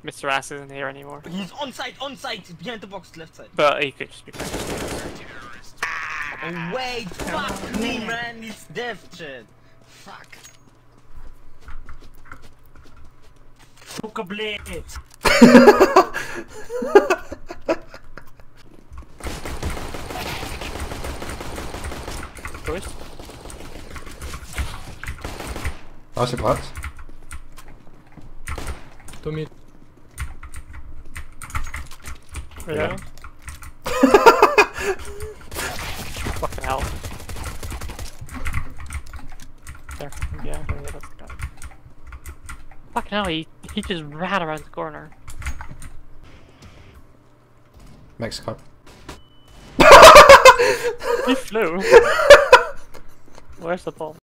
Mr. Ass isn't here anymore. He's on site, behind the box, left side. But he could just be playing. Oh, wait, fuck me, man, he's deaf, shit. Fuck. Suka blitz. Choice? Nice plants. To me. Yeah. Fucking hell. There. Yeah, that's the guy. Fucking hell, he just ran around the corner. Mexico. He flew. Where's the ball?